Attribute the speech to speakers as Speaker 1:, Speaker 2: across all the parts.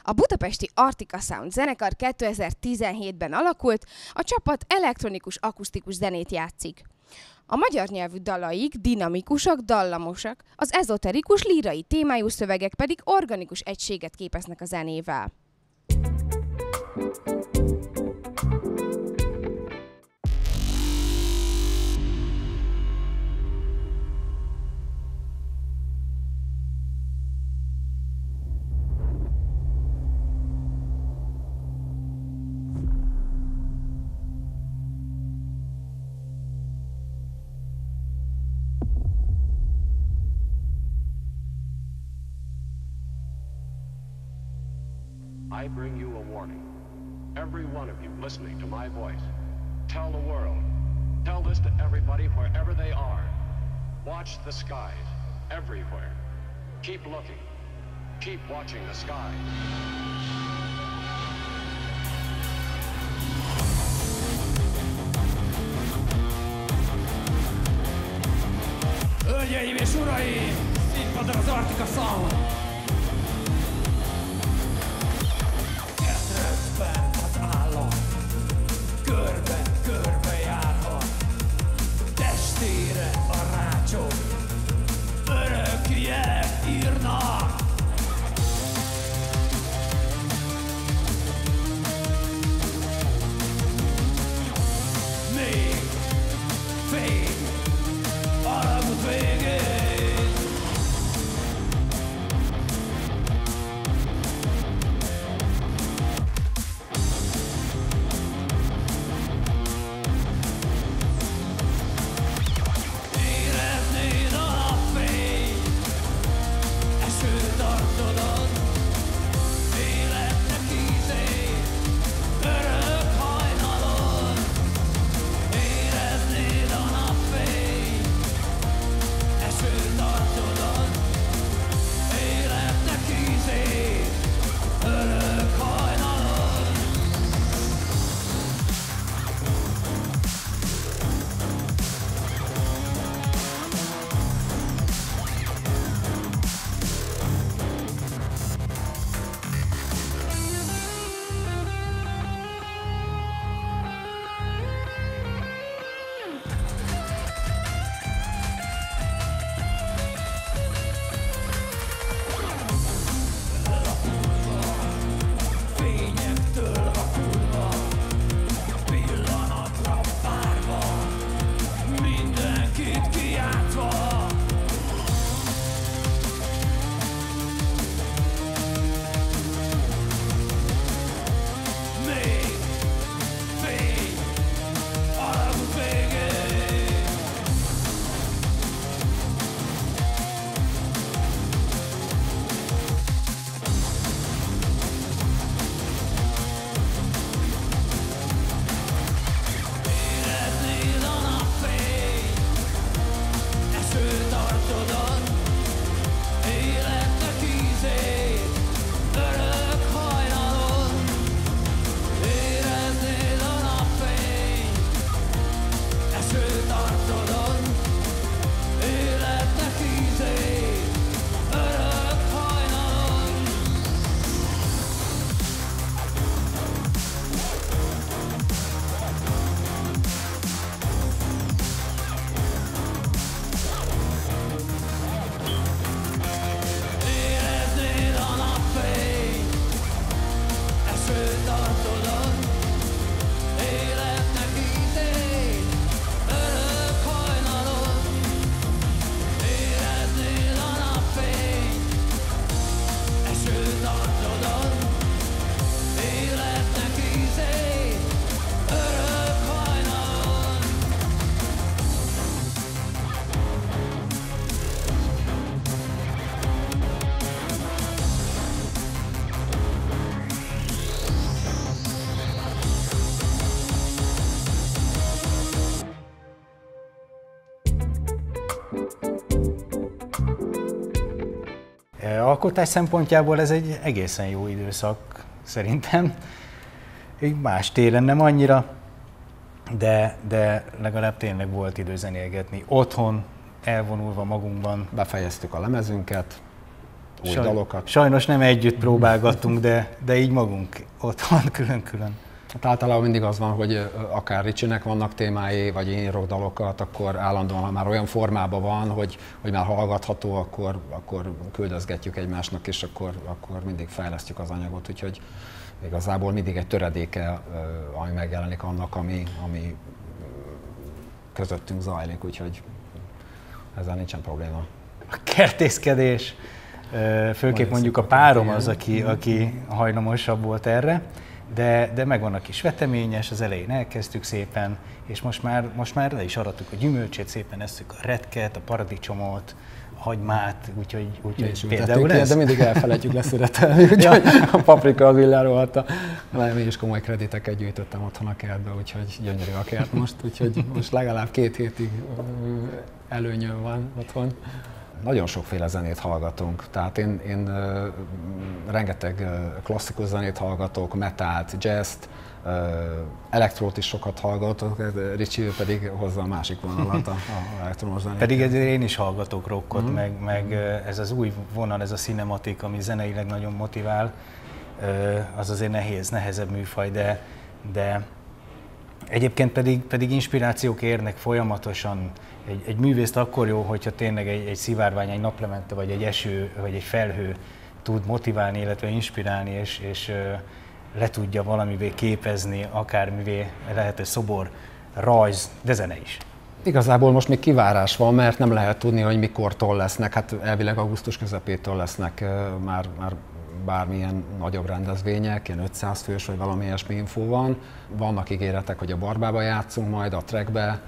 Speaker 1: A budapesti Arctica Sound zenekar 2017-ben alakult, a csapat elektronikus akusztikus zenét játszik. A magyar nyelvű dalaik dinamikusak, dallamosak, az ezoterikus, lírai témájú szövegek pedig organikus egységet képeznek a zenével.
Speaker 2: I bring you a warning. Every one of you listening to my voice, tell the world, tell this to everybody wherever they are. Watch the skies, everywhere. Keep looking, keep watching the skies.
Speaker 3: Hölgyeim és uraim! Színpadon az Arctica Sound! Ketrezben az állat, körbe-körbe járhat, testére a rácsok, örök jelet írnak. Még fény alagút végén. Éreznéd a napfényt, esőt arcodon, életnek ízét, örök hajnalon. Éreznéd a napfényt, esőt arcodon, életnek ízét, örök hajnalon. Fényektől vakulva, pillanatra várva, mindenkit kijátszva. Még fény alagút végén. Éreznéd a napfényt, esőt arcodon, életnek ízét, örök hajnalon. Éreznéd a napfényt, esőt arcodon, életnek ízét, örök hajnalon. Éreznéd a napfényt, esőt arcodon, életnek ízét, örök hajnalon. Éreznéd a napfényt, esőt arcodon, életnek ízét, örök hajnalon.
Speaker 4: Alkotás szempontjából ez egy egészen jó időszak szerintem. Így más téren nem annyira, de legalább tényleg volt idő zenélgetni. Otthon, elvonulva magunkban.
Speaker 5: Befejeztük a lemezünket, új dalokat.
Speaker 4: Sajnos nem együtt próbálgatunk, de így magunk otthon külön-külön.
Speaker 5: Hát általában mindig az van, hogy akár Ricsinek vannak témái, vagy én írok dalokat, akkor állandóan, ha már olyan formában van, hogy már hallgatható, akkor küldözgetjük egymásnak, és akkor mindig fejlesztjük az anyagot. Úgyhogy igazából mindig egy töredéke, ami megjelenik annak, ami közöttünk zajlik, úgyhogy ezzel nincsen probléma.
Speaker 4: A kertészkedés, főképp mondjuk a párom az, aki hajlamosabb volt erre, de megvan a kis veteményes, az elején elkezdtük szépen, és most már le is arattuk a gyümölcsét, szépen esszük a retket, a paradicsomot, a hagymát, úgyhogy például ez.
Speaker 5: De mindig elfelejtjük leszületelni, úgyhogy a paprika az villáról adta. Én is komoly krediteket gyűjtöttem otthon a kertbe, úgyhogy gyönyörű a kert most, úgyhogy most legalább 2 hétig előnyöm van otthon. Nagyon sokféle zenét hallgatunk, tehát én rengeteg klasszikus zenét hallgatok, metált, jazzt, elektrót is sokat hallgatok, Ricsi pedig hozza a másik vonalat, a elektromos zenét.
Speaker 4: Pedig én is hallgatok rockot, meg ez az új vonal, ez a cinematik, ami zeneileg nagyon motivál, az azért nehezebb műfaj, de egyébként pedig inspirációk érnek folyamatosan. Egy művészt akkor jó, hogyha tényleg egy szivárvány, egy naplemente, vagy egy eső, vagy egy felhő tud motiválni, illetve inspirálni, és le tudja valamivé képezni, akármivé, lehet egy szobor, rajz, de zene is.
Speaker 5: Igazából most még kivárás van, mert nem lehet tudni, hogy mikortól lesznek, hát elvileg augusztus közepétől lesznek már bármilyen nagyobb rendezvények, ilyen 500 fős vagy valami ilyesmi infó van. Vannak ígéretek, hogy a Barbába játszunk majd, a Trackbe,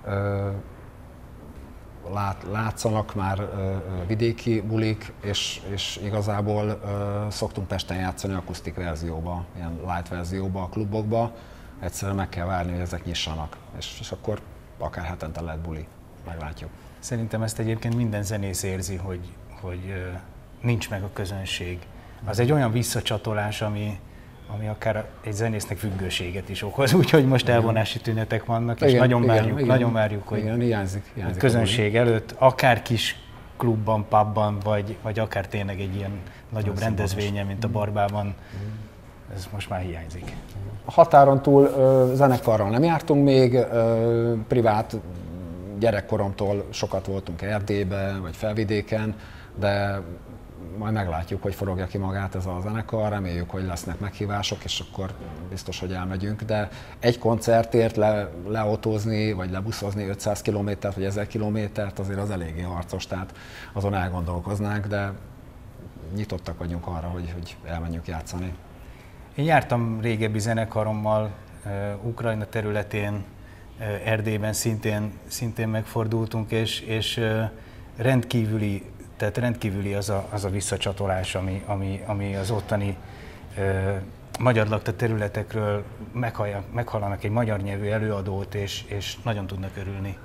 Speaker 5: látszanak már vidéki bulik, és igazából szoktunk Pesten játszani akusztik verzióba, ilyen light verzióba a klubokba. Egyszerűen meg kell várni, hogy ezek nyissanak, és akkor akár hetente lehet buli, meglátjuk.
Speaker 4: Szerintem ezt egyébként minden zenész érzi, hogy nincs meg a közönség. Az egy olyan visszacsatolás, ami akár egy zenésznek függőséget is okoz, úgyhogy most elvonási tünetek vannak, és nagyon várjuk, hogy
Speaker 5: hiányzik
Speaker 4: a közönség előtt, akár kis klubban, pubban, vagy akár tényleg egy ilyen nagyobb rendezvényen, mint a Barbában, ez most már hiányzik.
Speaker 5: A határon túl zenekarral nem jártunk még, privát gyerekkoromtól sokat voltunk Erdélyben, vagy Felvidéken, de majd meglátjuk, hogy forogja ki magát ez a zenekar, reméljük, hogy lesznek meghívások, és akkor biztos, hogy elmegyünk, de egy koncertért leautózni, vagy lebuszozni 500 kilométert, vagy 1000 kilométert, azért az eléggé harcos, tehát azon elgondolkoznánk, de nyitottak vagyunk arra, hogy elmenjünk játszani.
Speaker 4: Én jártam régebbi zenekarommal Ukrajna területén, Erdélyben szintén megfordultunk, és rendkívüli az a visszacsatolás, ami az ottani magyar lakta területekről meghallanak egy magyar nyelvű előadót, és nagyon tudnak örülni.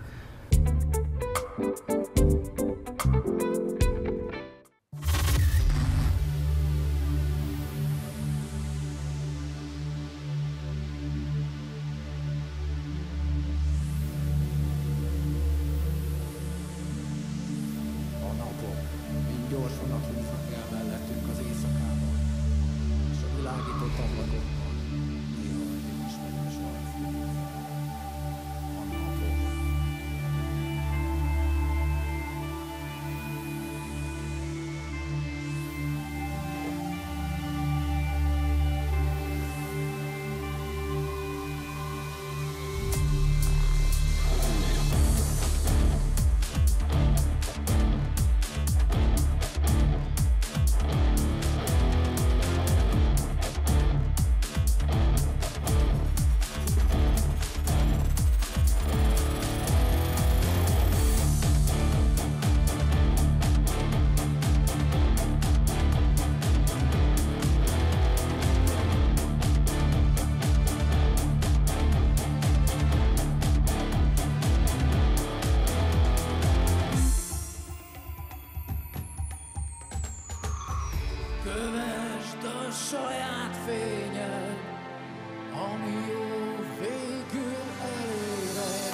Speaker 3: Kövesd a saját fényed, ami jó végül eléred.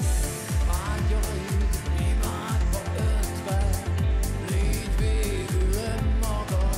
Speaker 3: Vágyaid imádba öntve, légy végül önmagad.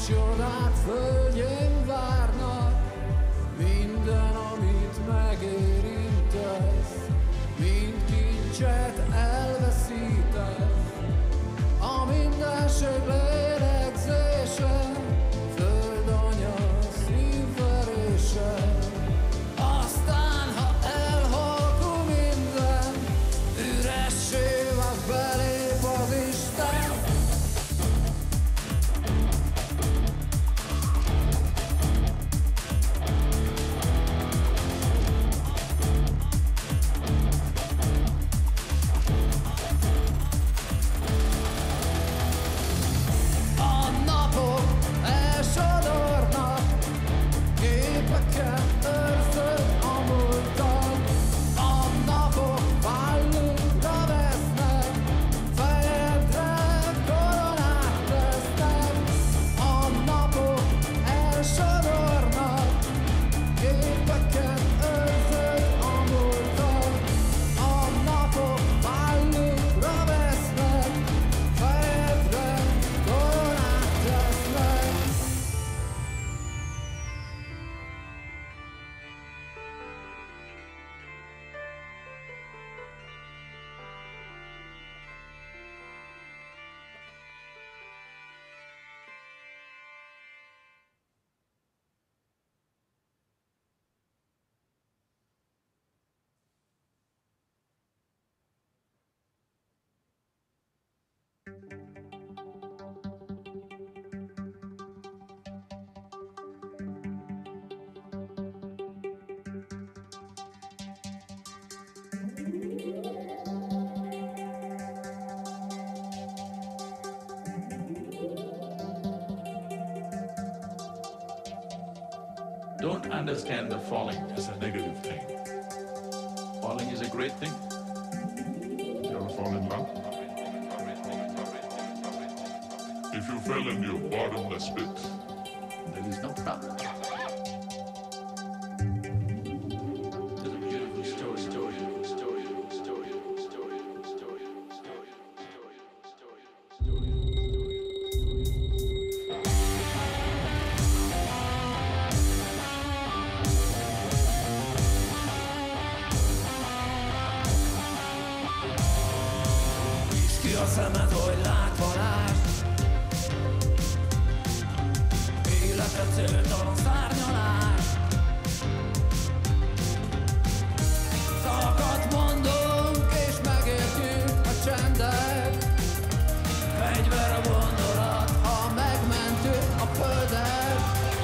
Speaker 3: csodát földjén várnak, minden, amit megérintesz, mind kincset elveszítesz. A mindenség lélegzése, földanya szívverése. Aztán, ha elhalkul minden, üressé vág belép az Isten. A napok elsodornak, képeket őrzött a múltad. A napok vállunkra vesznek, fejedre koronát tesznek. A napok elsodornak, képeket őrzött a múltad. A napok vállunkra vesznek, fejedre koronát tesznek.
Speaker 6: Don't understand the falling as a negative thing. Falling is a great thing.
Speaker 7: You ever fall in love? If you fell in your bottomless pit,
Speaker 6: There is no problem. There's a beautiful story, story, story, story, story, story, story, story, story,
Speaker 3: Nyisd ki a szemed, hogy látva lásd. Élete céltalan szárnyalás. Szavakat mondunk és megértjük a csendet. Fegyver a gondolat, ha megmentük a földet.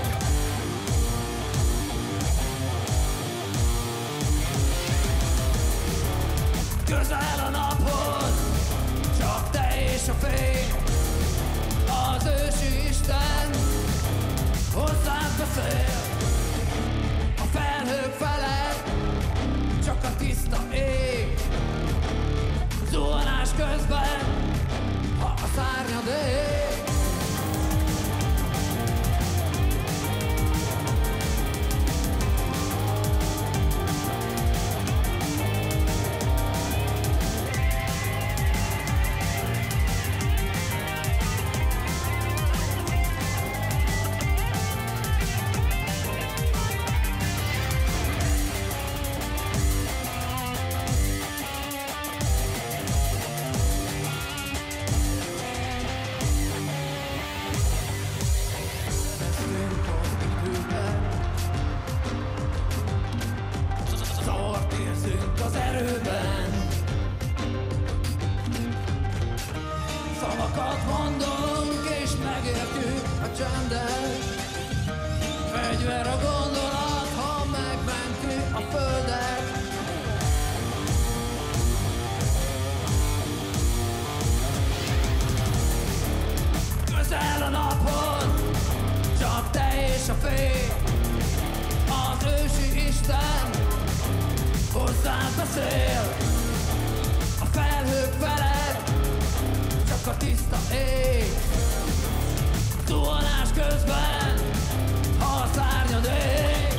Speaker 3: Közel a naphoz, csak te és a fény. Az ősi Isten hozzád beszél. A felhők felett csak a tiszta ég. Zuhanás közben, ha a szárnyad ég. Zavart érzünk az erőben. Szavakat mondunk és megértjük a csendet. Fegyver a gondolat, ha megmentjük a földet. Közel a napon, csak te és a fény. Az ősi Isten hozzád beszél. A felhők felett csak a tiszta ég. Zuhanás közben, ha a szárnyad ég.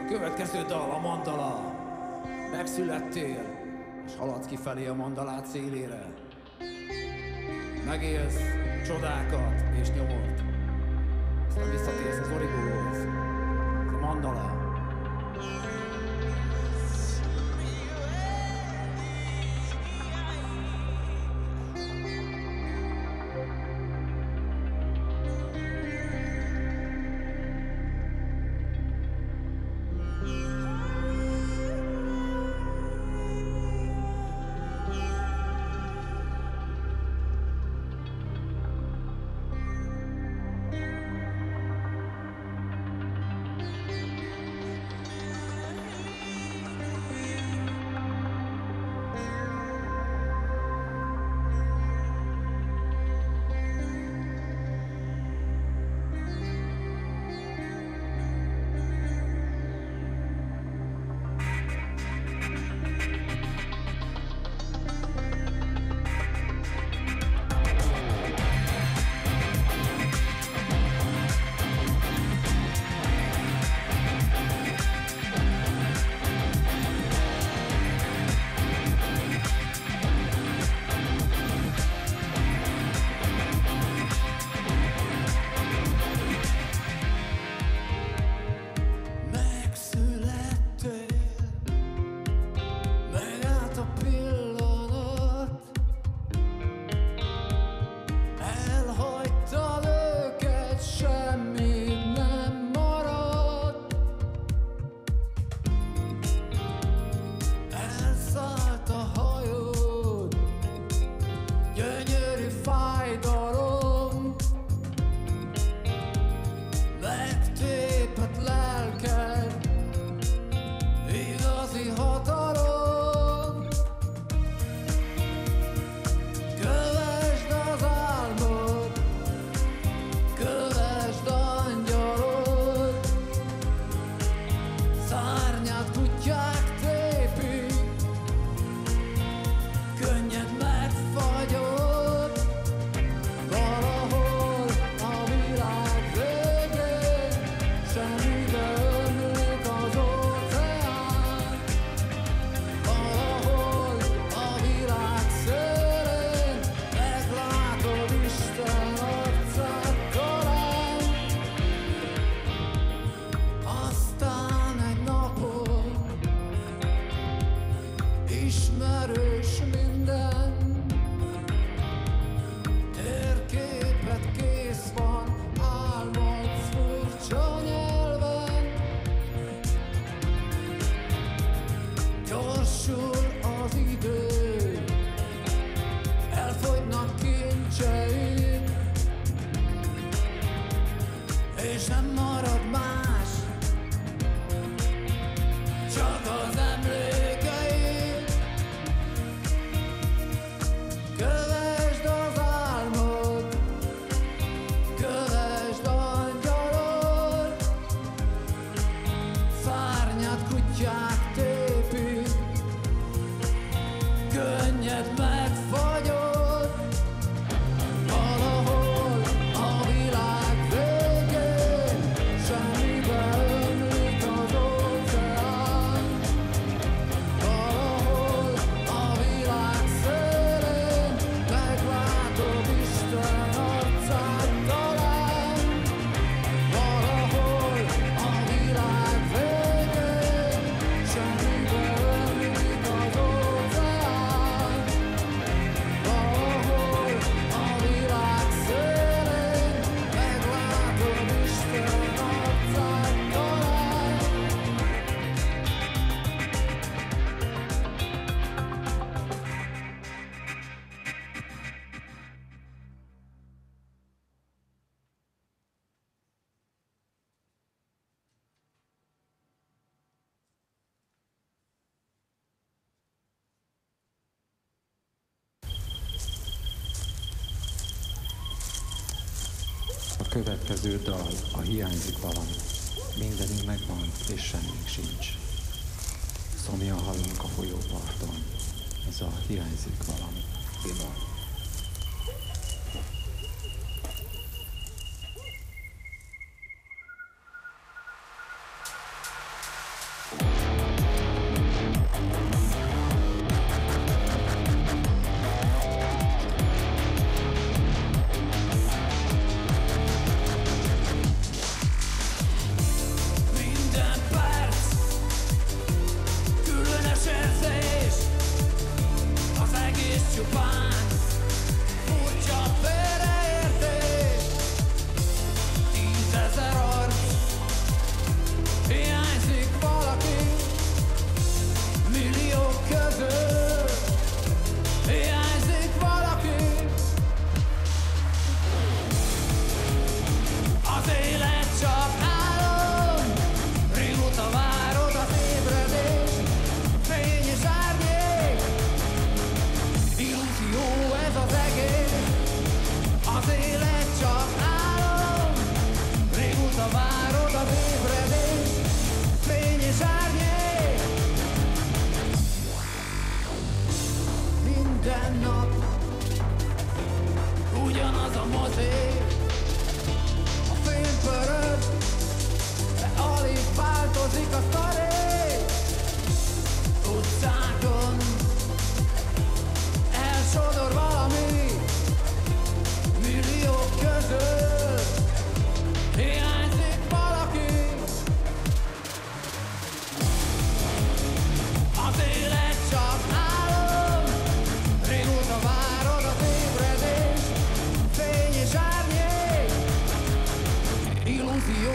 Speaker 3: Következő dal, a mandala. Megszülettél, és haladsz kifelé a mandalát szélére. Megélsz csodákat és nyomort. Aztán visszatérsz az origóhoz. Ez a mandala.
Speaker 8: A következő dal, a hiányzik valami. Mindenünk megvan, és semmink sincs. Szomjan halunk a folyóparton. Ez a hiányzik valami. Biba.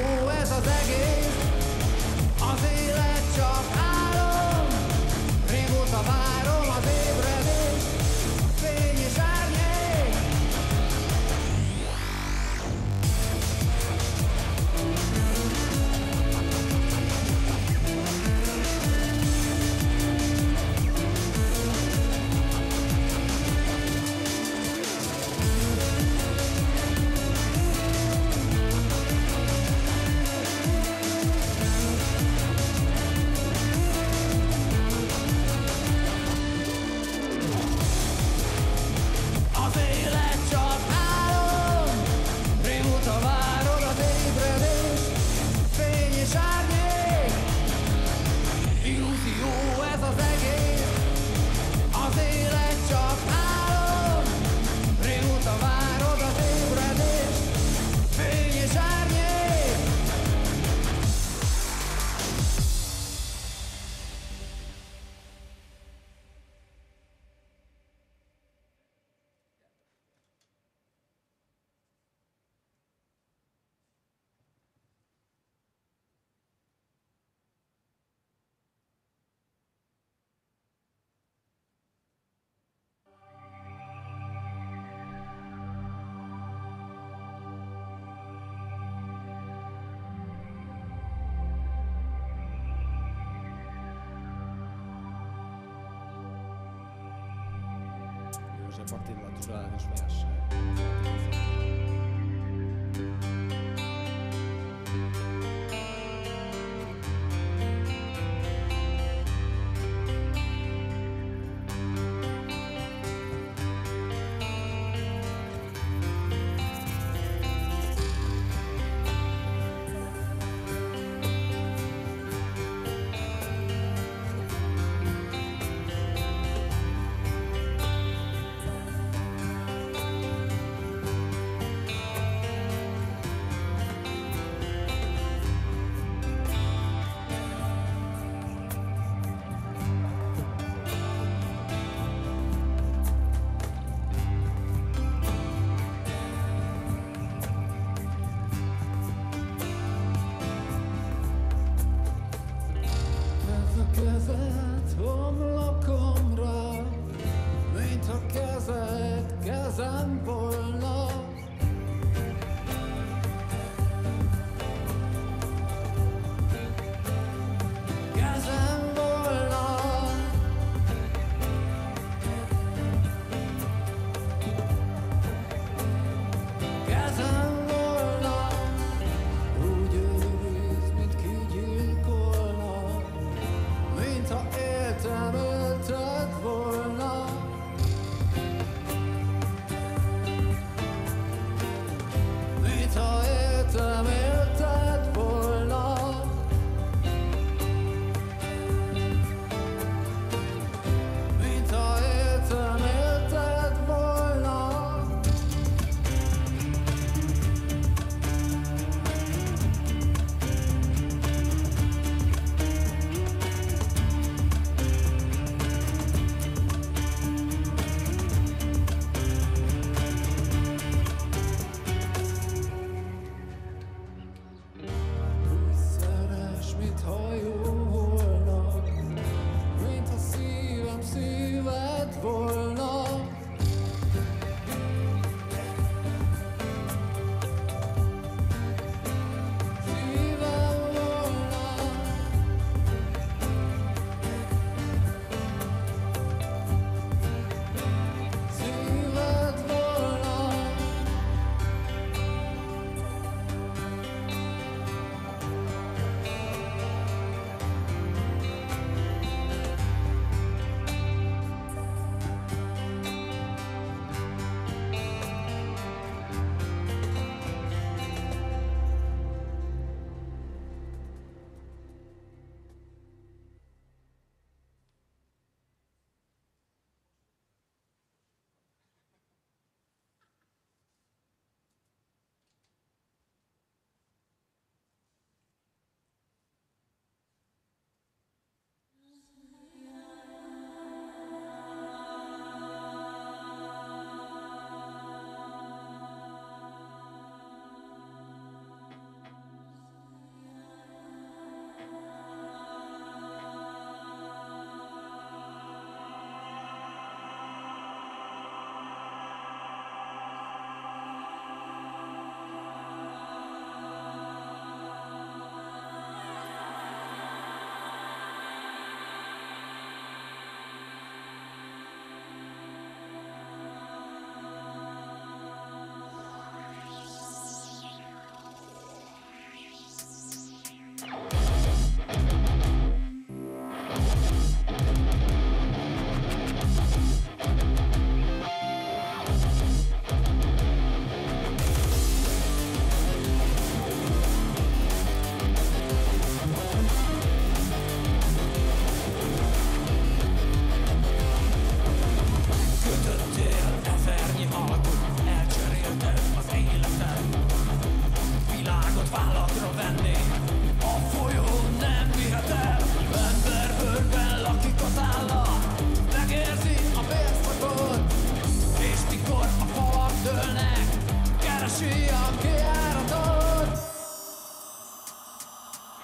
Speaker 3: jó ez az egész, az élet csak álom. Régóta várom az ébredést, fény és árnyék. Az élet csak álom, régóta várod az ébredést, fény és árnyék. Illúzió ez az egész, az élet csak álom, régóta várod az ébredést, fény és árnyék.
Speaker 9: József Attila csodálatos verse.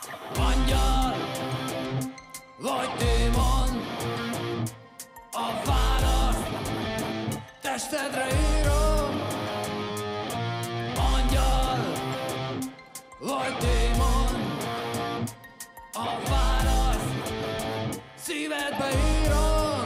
Speaker 3: Angyal vagy démon, a választ testedre írom. Angyal vagy démon, a választ szívedbe írom.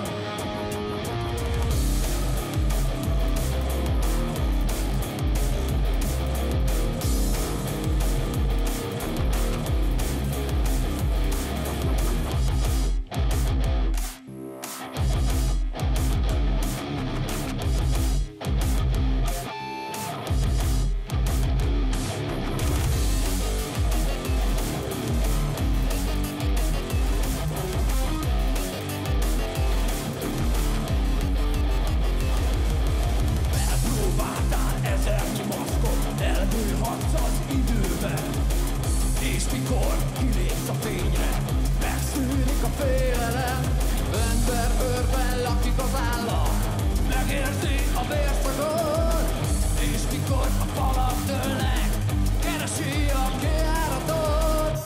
Speaker 3: És mikor kilépsz a fényre, megszűnik a félelem. Emberbőrben lakik az állam, megérzi a vérszagot. És mikor a falak dőlnek, keresi a kijáratot.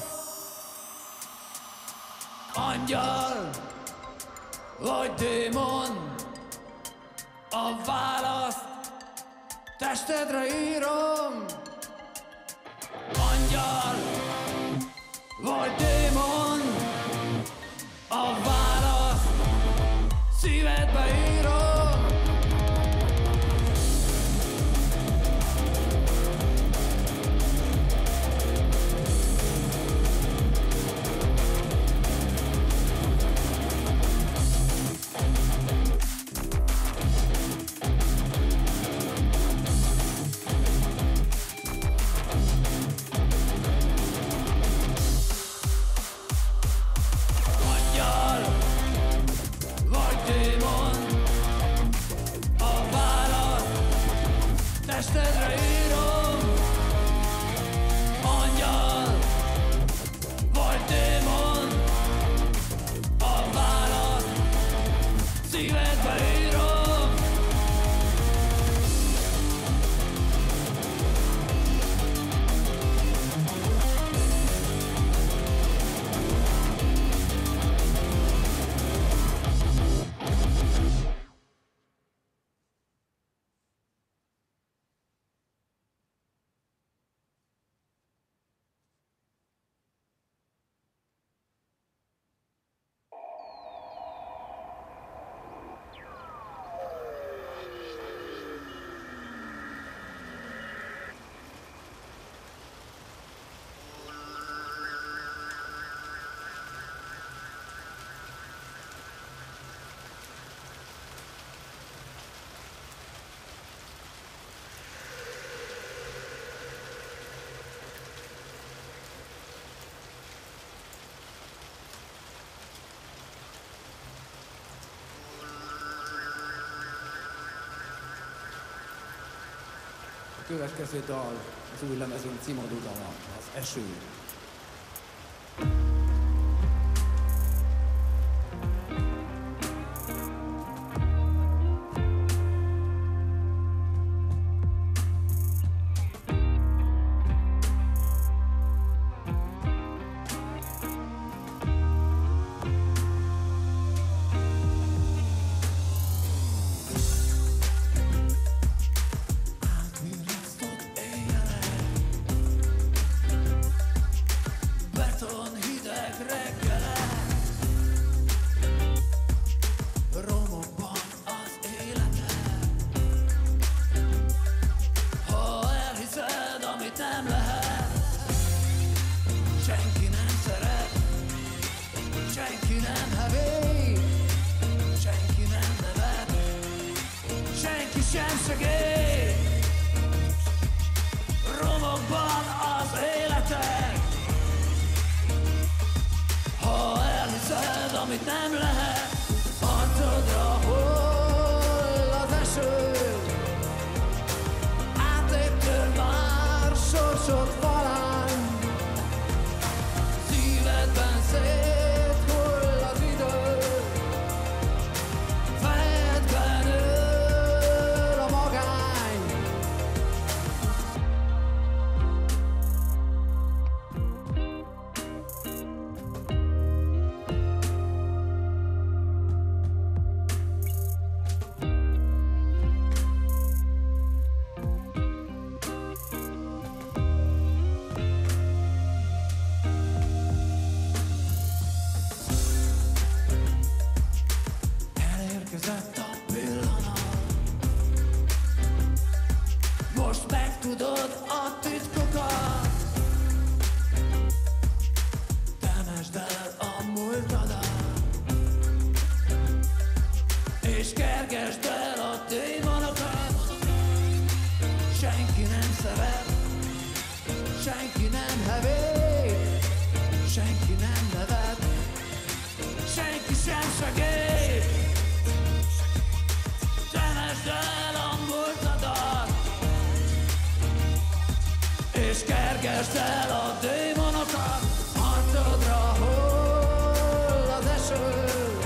Speaker 3: Angyal vagy démon, a választ testedre írom. Angyal vagy démon, a választ szívedbe írom. Testedre írom. Angyal vagy démon, a választ szívedbe írom.
Speaker 9: A következő dal az új lemezünk címadó dala, az Eső. Keresd el a démonokat, arcodra hull az eső.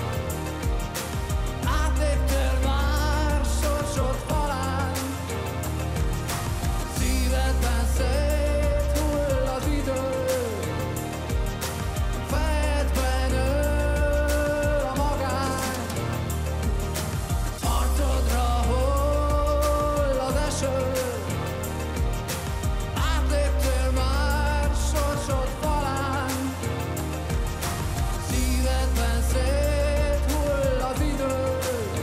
Speaker 9: Átléptél már sorsod falán, szívedben széthull az idő. Fejedben nő a magány, arcodra hull az eső. Átléptél már sorsod falán, szívedben széthull az idő.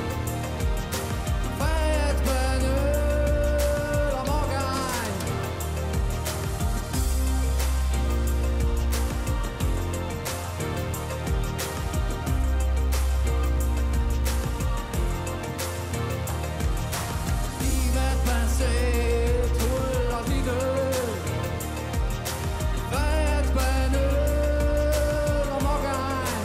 Speaker 9: Fejedben nő a magány. Szívedben széthull az idő. Fejedben nő a magány.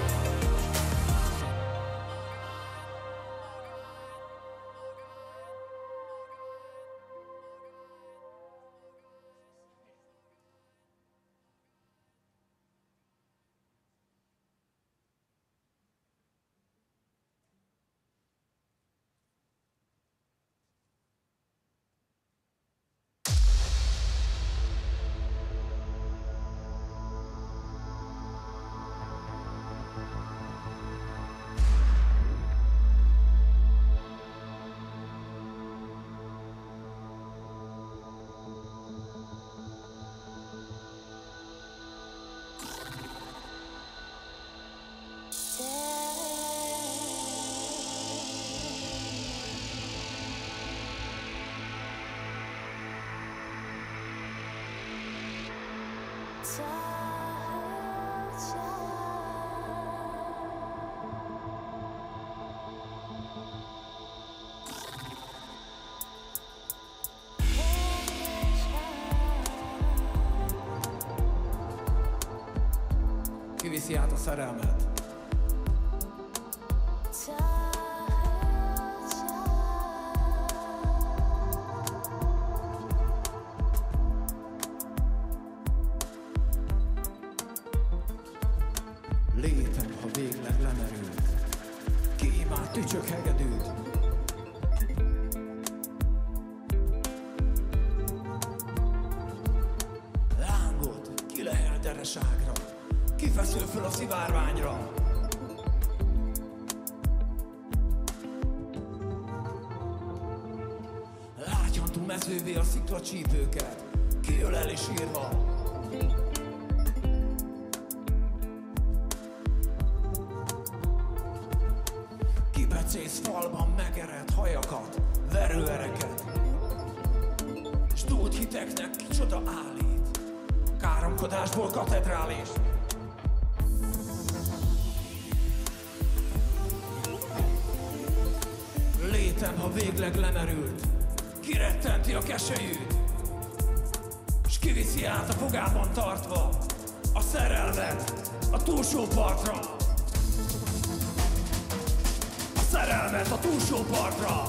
Speaker 9: Kiviszi át a szerelmet. Létem, ha végleg lemerült, kiimád tücsök hegedűt. Lángot kilehel dereságra, kifeszül föl a szivárványra. Lágyhantú mezővé a sziklacsípőket, kiöleli sírva. Kibecész falban megeredt hajakat, verőereket, s dúlt hiteknek kicsoda állít, káromkodásból katedrális. Létem, ha végleg lemerült, kirettenti a keselyűt, s kiviszi át a fogában tartva a szerelmet a túlsó partra. A szerelmet a túlsó partra.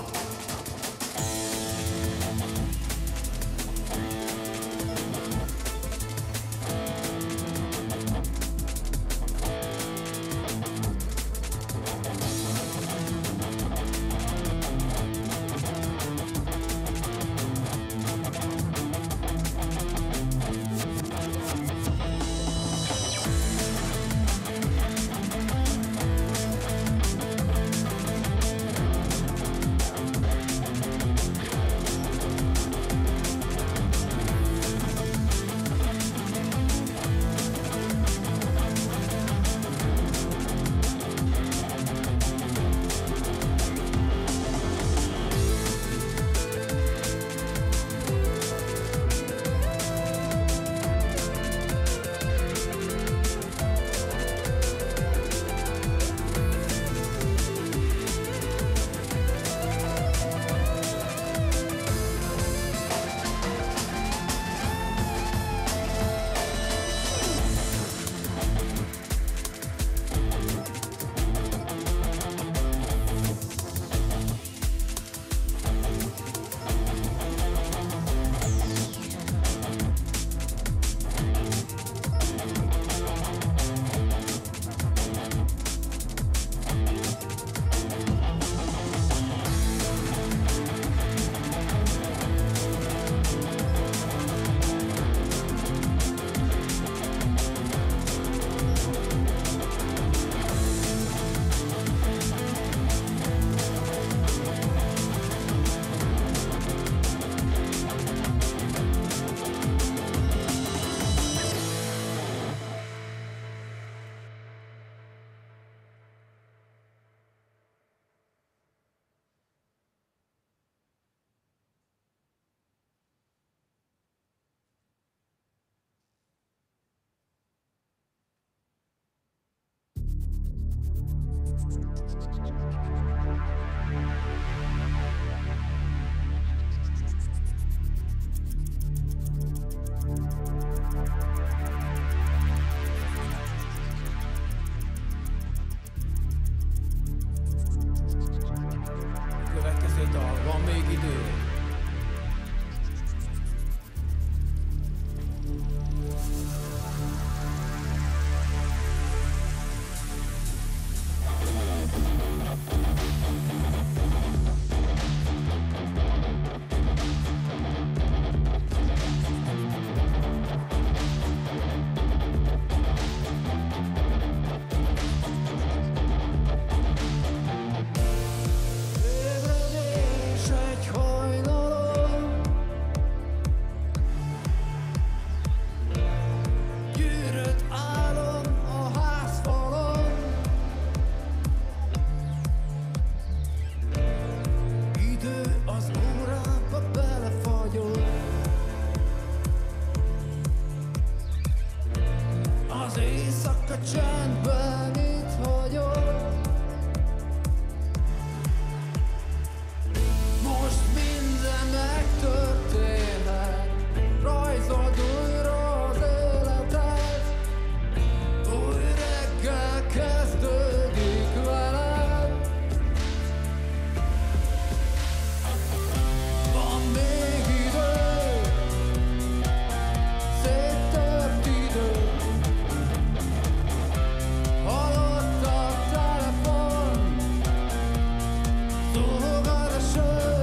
Speaker 9: éjszaka csendben itt hagyom. Most minden megtörténhet, rajzold újra az életet. Új reggel kezdődik veled. Van még idő, széttört idő. Halott a telefon, zúg az eső.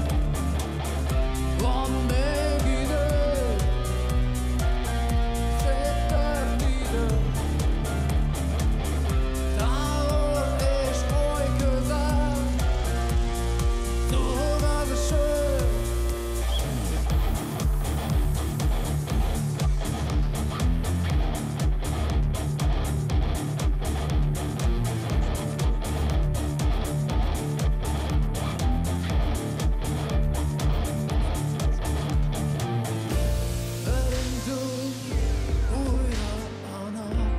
Speaker 9: Van még idő, széttört idő. Távol és oly közel, zúg az eső. Elindul újra a nap.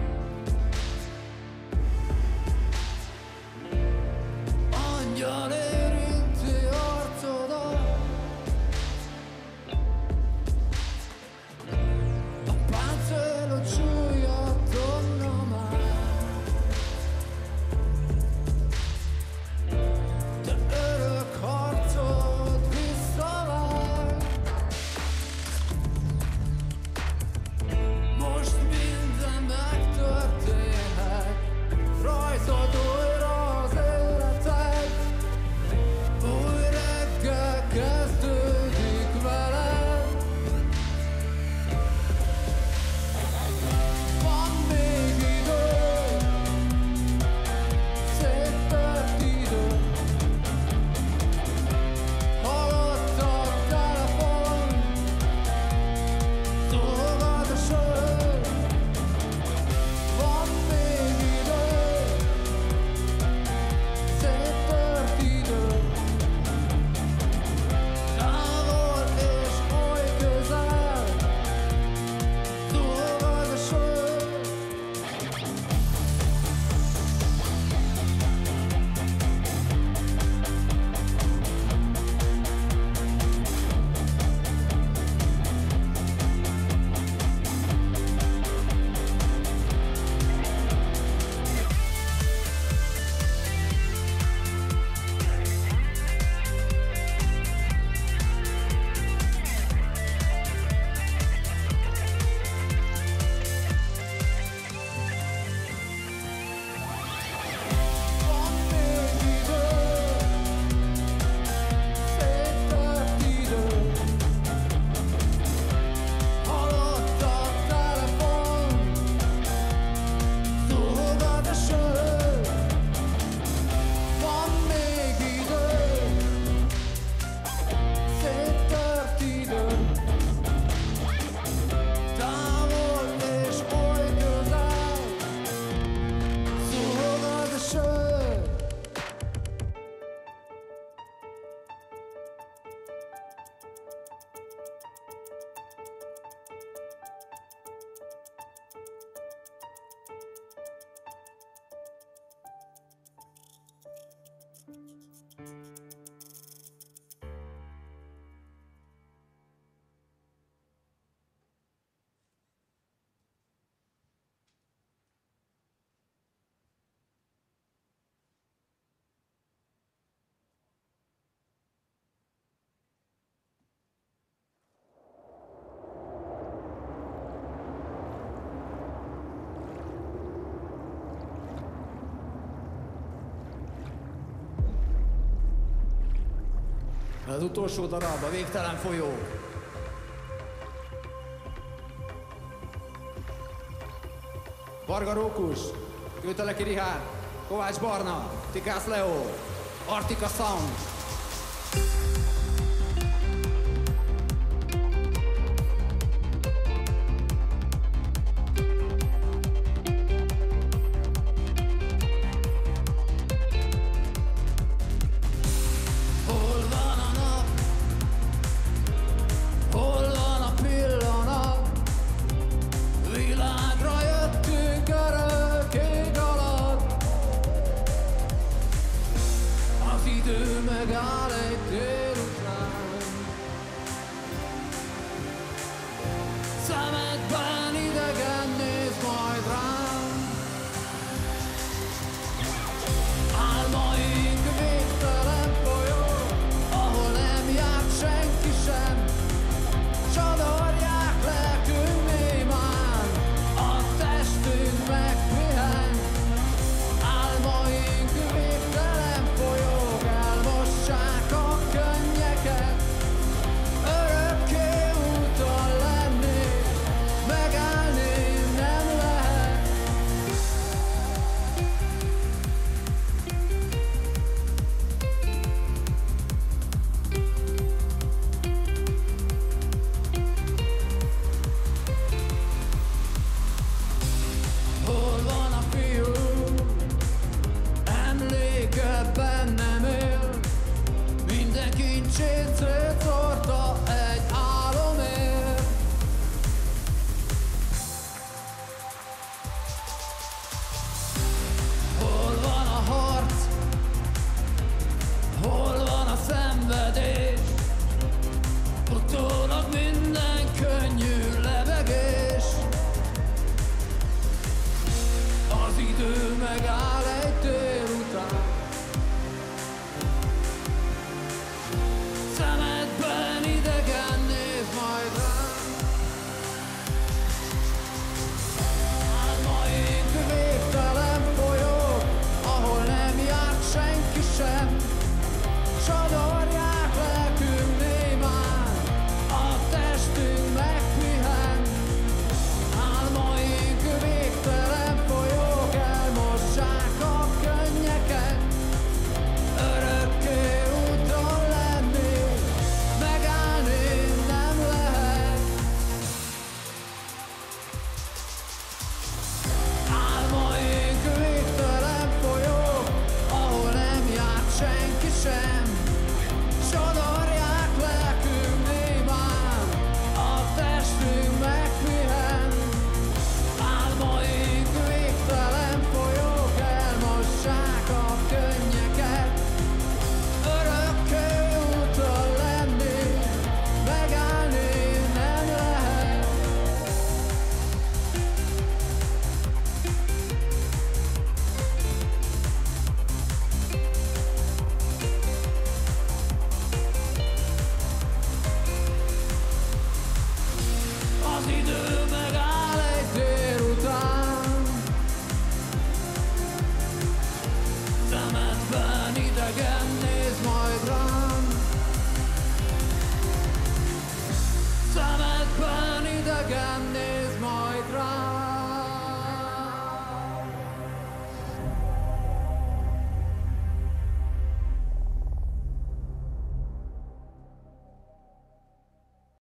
Speaker 9: Angyal érinti arcodat. A páncélod súlya tonna már. De örök harcod visszavár. Most minden megtörténhet, rajzold újra az életed. Új reggel kezdődik veled. Van még idő, széttört idő. Halott a telefon, zúg az eső. Van még idő, széttört idő. Távol és oly közel, zúg az eső. Van még idő, széttört idő. Halott a telefon, zúg az eső. Van még idő, széttört idő. Távol és oly közel, zúg az eső. Az utolsó darab, a végtelen folyó. Varga Rókus, Kőteleki Rihárd, Kovács Barna, Tikász Leo, Artika Sound. Világra jöttünk, idő megáll.